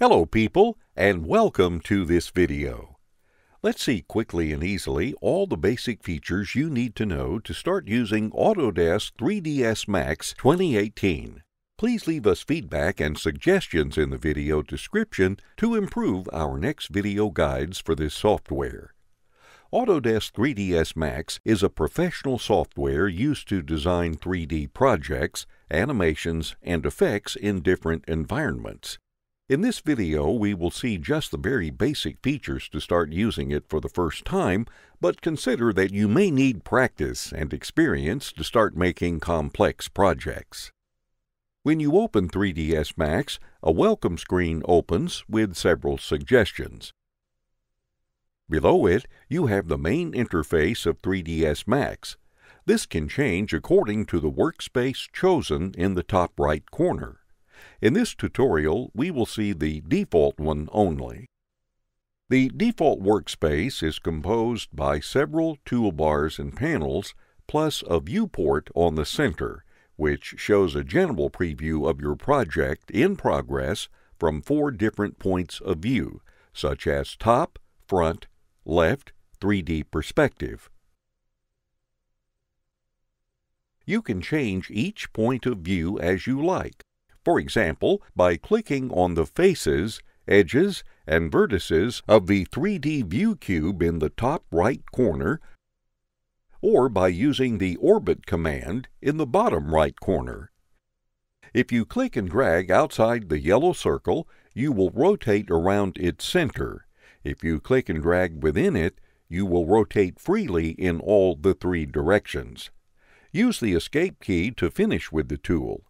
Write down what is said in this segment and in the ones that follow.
Hello people, and welcome to this video. Let's see quickly and easily all the basic features you need to know to start using Autodesk 3ds Max 2018. Please leave us feedback and suggestions in the video description to improve our next video guides for this software. Autodesk 3ds Max is a professional software used to design 3D projects, animations, and effects in different environments. In this video, we will see just the very basic features to start using it for the first time, but consider that you may need practice and experience to start making complex projects. When you open 3ds Max, a welcome screen opens with several suggestions. Below it, you have the main interface of 3ds Max. This can change according to the workspace chosen in the top right corner. In this tutorial, we will see the default one only. The default workspace is composed by several toolbars and panels, plus a viewport on the center, which shows a general preview of your project in progress from 4 different points of view, such as top, front, left, 3D perspective. You can change each point of view as you like. For example, by clicking on the faces, edges, and vertices of the 3D view cube in the top right corner, or by using the Orbit command in the bottom right corner. If you click and drag outside the yellow circle, you will rotate around its center. If you click and drag within it, you will rotate freely in all the 3 directions. Use the Escape key to finish with the tool.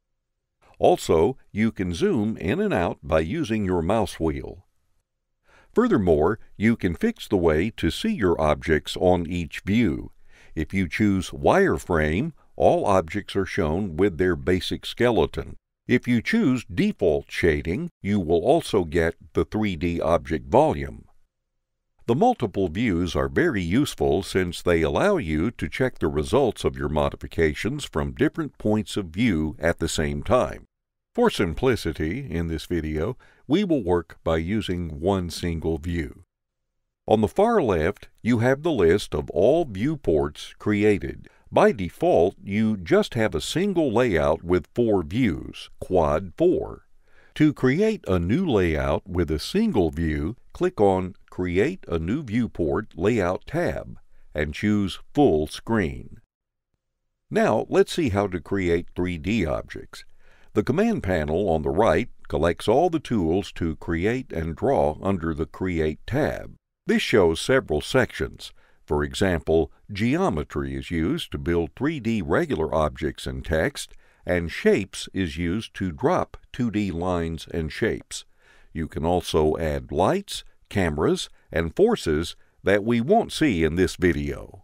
Also, you can zoom in and out by using your mouse wheel. Furthermore, you can fix the way to see your objects on each view. If you choose Wireframe, all objects are shown with their basic skeleton. If you choose Default Shading, you will also get the 3D object volume. The multiple views are very useful since they allow you to check the results of your modifications from different points of view at the same time. For simplicity, in this video, we will work by using one single view. On the far left, you have the list of all viewports created. By default, you just have a single layout with 4 views, Quad 4. To create a new layout with a single view, click on Create a New Viewport Layout tab and choose Full Screen. Now, let's see how to create 3D objects. The command panel on the right collects all the tools to create and draw under the Create tab. This shows several sections. For example, Geometry is used to build 3D regular objects and text, and Shapes is used to drop 2D lines and shapes. You can also add lights, cameras, and forces that we won't see in this video.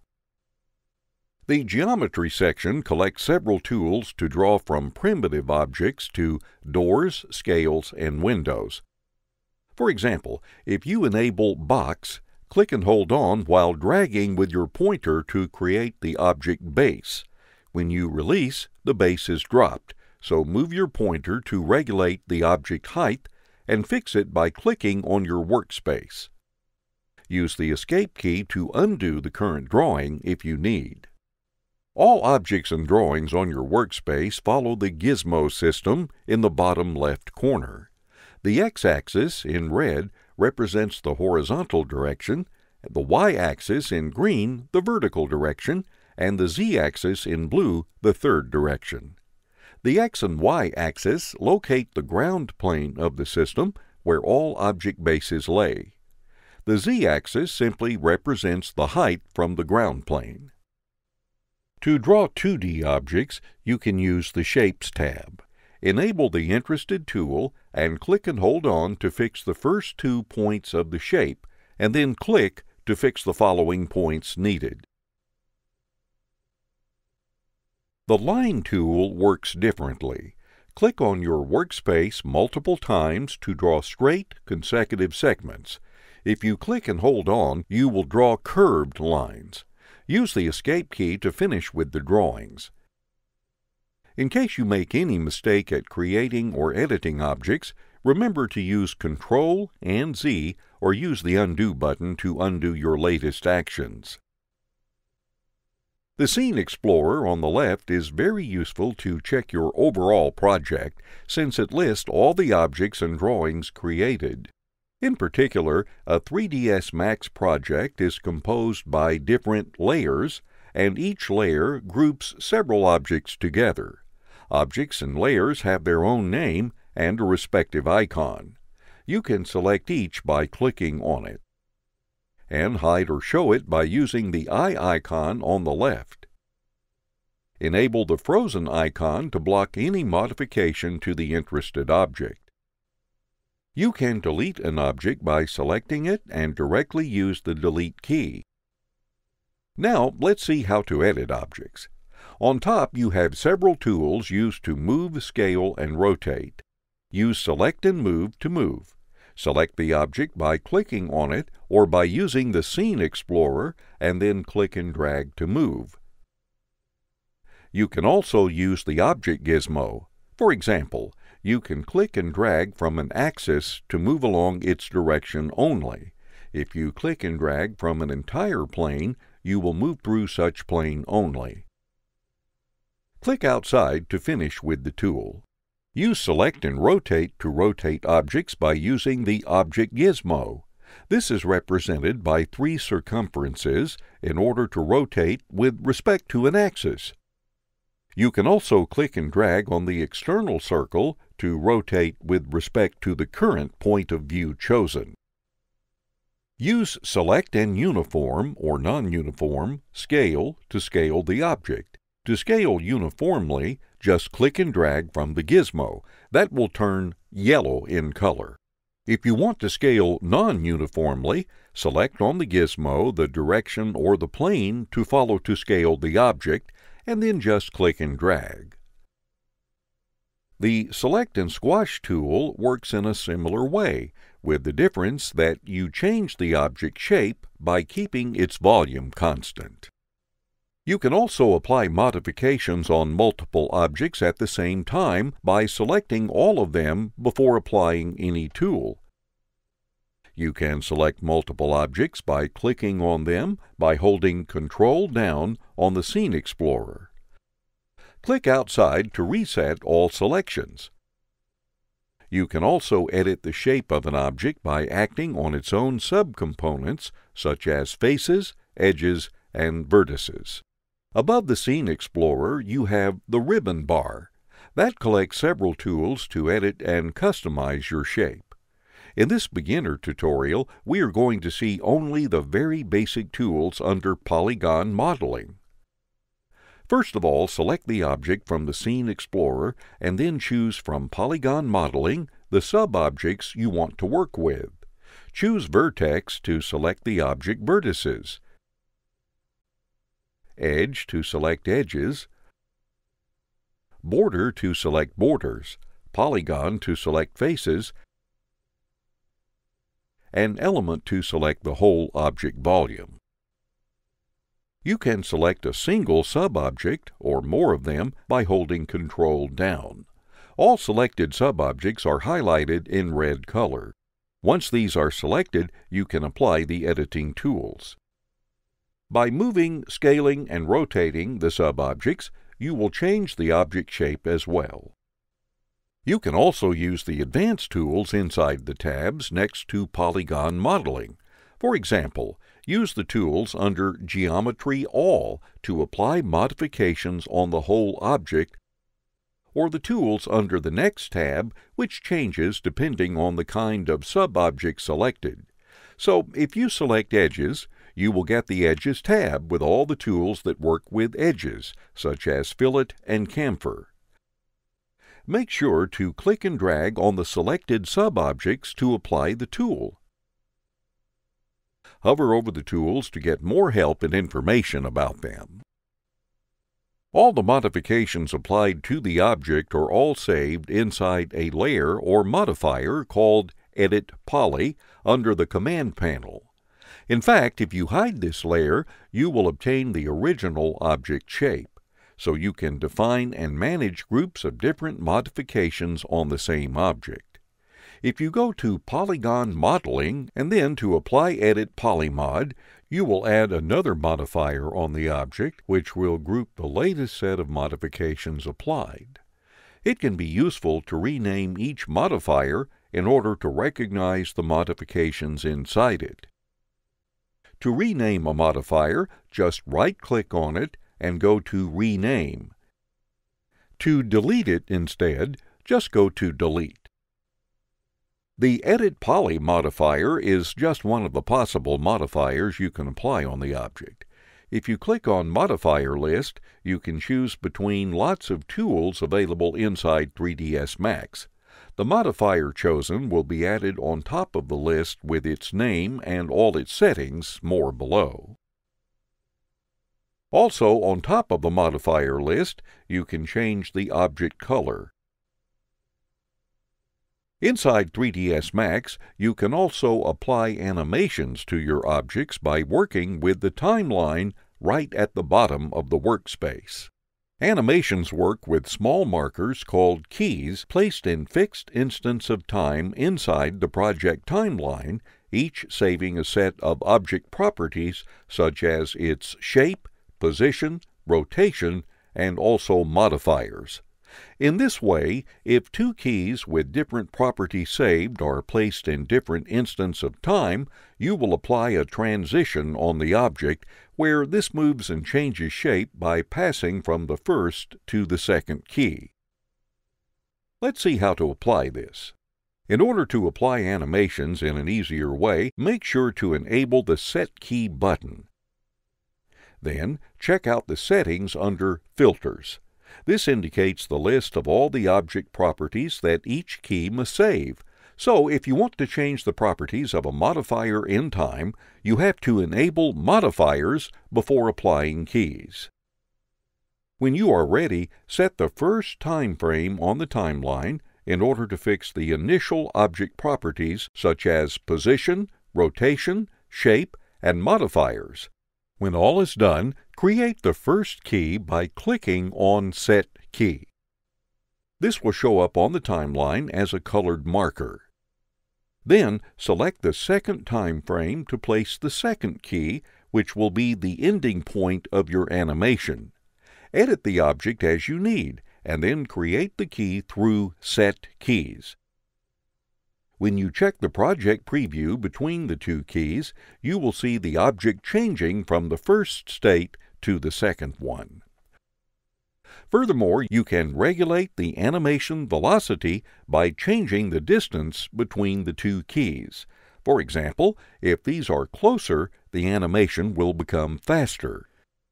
The Geometry section collects several tools to draw from primitive objects to doors, scales, and windows. For example, if you enable Box, click and hold on while dragging with your pointer to create the object base. When you release, the base is dropped, so move your pointer to regulate the object height and fix it by clicking on your workspace. Use the Escape key to undo the current drawing if you need. All objects and drawings on your workspace follow the Gizmo System in the bottom left corner. The x-axis, in red, represents the horizontal direction, the y-axis, in green, the vertical direction, and the z-axis, in blue, the 3rd direction. The x and y-axis locate the ground plane of the system, where all object bases lay. The z-axis simply represents the height from the ground plane. To draw 2D objects, you can use the Shapes tab. Enable the interested tool and click and hold on to fix the first 2 points of the shape, and then click to fix the following points needed. The Line tool works differently. Click on your workspace multiple times to draw straight, consecutive segments. If you click and hold on, you will draw curved lines. Use the Escape key to finish with the drawings. In case you make any mistake at creating or editing objects, Remember to use Ctrl and Z or use the Undo button to undo your latest actions. The Scene Explorer on the left is very useful to check your overall project since it lists all the objects and drawings created. In particular, a 3ds Max project is composed by different layers, and each layer groups several objects together. Objects and layers have their own name and a respective icon. You can select each by clicking on it, and hide or show it by using the eye icon on the left. Enable the frozen icon to block any modification to the interested object. You can delete an object by selecting it and directly use the Delete key. Now let's see how to edit objects. On top you have several tools used to move, scale, and rotate. Use Select and Move to move. Select the object by clicking on it or by using the Scene Explorer and then click and drag to move. You can also use the Object Gizmo. For example, you can click and drag from an axis to move along its direction only. If you click and drag from an entire plane, you will move through such plane only. Click outside to finish with the tool. Use Select and Rotate to rotate objects by using the Object Gizmo. This is represented by 3 circumferences in order to rotate with respect to an axis. You can also click and drag on the external circle to rotate with respect to the current point of view chosen. Use Select and Uniform or Non-Uniform Scale to scale the object. To scale uniformly, just click and drag from the gizmo. That will turn yellow in color. If you want to scale non-uniformly, select on the gizmo the direction or the plane to follow to scale the object, and then just click and drag. The Select and Squash tool works in a similar way, with the difference that you change the object shape by keeping its volume constant. You can also apply modifications on multiple objects at the same time by selecting all of them before applying any tool. You can select multiple objects by clicking on them by holding Ctrl down on the Scene Explorer. Click outside to reset all selections. You can also edit the shape of an object by acting on its own subcomponents, such as faces, edges, and vertices. Above the Scene Explorer, you have the ribbon bar. That collects several tools to edit and customize your shape. In this beginner tutorial, we are going to see only the very basic tools under Polygon Modeling. First of all, select the object from the Scene Explorer and then choose from Polygon Modeling the sub-objects you want to work with. Choose Vertex to select the object vertices, Edge to select edges, Border to select borders, Polygon to select faces, and Element to select the whole object volume. You can select a single sub-object, or more of them, by holding Ctrl down. All selected sub-objects are highlighted in red color. Once these are selected, you can apply the editing tools. By moving, scaling, and rotating the sub-objects, you will change the object shape as well. You can also use the Advanced tools inside the tabs next to Polygon Modeling. For example, use the tools under Geometry All to apply modifications on the whole object, or the tools under the next tab, which changes depending on the kind of sub-object selected. So, if you select Edges, you will get the Edges tab with all the tools that work with edges, such as Fillet and Chamfer. Make sure to click and drag on the selected sub-objects to apply the tool. Hover over the tools to get more help and information about them. All the modifications applied to the object are all saved inside a layer or modifier called Edit Poly under the Command panel. In fact, if you hide this layer, you will obtain the original object shape, so you can define and manage groups of different modifications on the same object. If you go to Polygon Modeling and then to Apply Edit Polymod, you will add another modifier on the object, which will group the latest set of modifications applied. It can be useful to rename each modifier in order to recognize the modifications inside it. To rename a modifier, just right-click on it and go to Rename. To delete it instead, just go to Delete. The Edit Poly modifier is just one of the possible modifiers you can apply on the object. If you click on Modifier List, you can choose between lots of tools available inside 3ds Max. The modifier chosen will be added on top of the list with its name and all its settings more below. Also, on top of the modifier list, you can change the object color. Inside 3ds Max, you can also apply animations to your objects by working with the timeline right at the bottom of the workspace. Animations work with small markers called keys placed in fixed instants of time inside the project timeline, each saving a set of object properties such as its shape, position, rotation, and also modifiers. In this way, if two keys with different properties saved are placed in different instants of time, you will apply a transition on the object where this moves and changes shape by passing from the first to the second key. Let's see how to apply this. In order to apply animations in an easier way, make sure to enable the Set Key button. Then, check out the settings under Filters. This indicates the list of all the object properties that each key must save. So, if you want to change the properties of a modifier in time, you have to enable modifiers before applying keys. When you are ready, set the first time frame on the timeline in order to fix the initial object properties such as position, rotation, shape, and modifiers. When all is done, create the first key by clicking on Set Key. This will show up on the timeline as a colored marker. Then, select the second time frame to place the second key, which will be the ending point of your animation. Edit the object as you need, and then create the key through Set Keys. When you check the project preview between the two keys, you will see the object changing from the first state to the second one. Furthermore, you can regulate the animation velocity by changing the distance between the two keys. For example, if these are closer, the animation will become faster.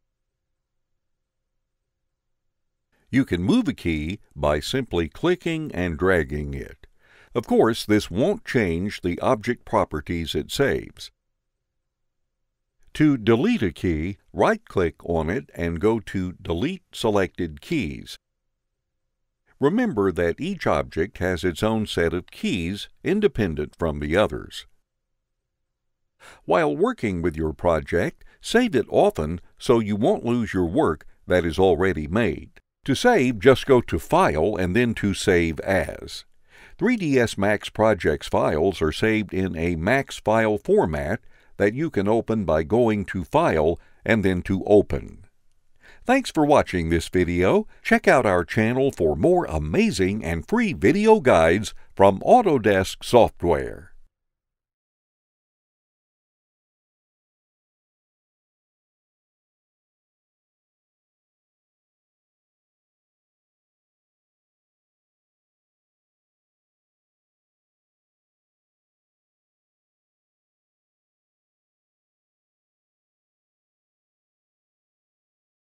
You can move a key by simply clicking and dragging it. Of course, this won't change the object properties it saves. To delete a key, right-click on it and go to Delete Selected Keys. Remember that each object has its own set of keys independent from the others. While working with your project, save it often so you won't lose your work that is already made. To save, just go to File and then to Save As. 3ds Max Projects files are saved in a Max file format that you can open by going to File and then to Open. Thanks for watching this video. Check out our channel for more amazing and free video guides from Autodesk software.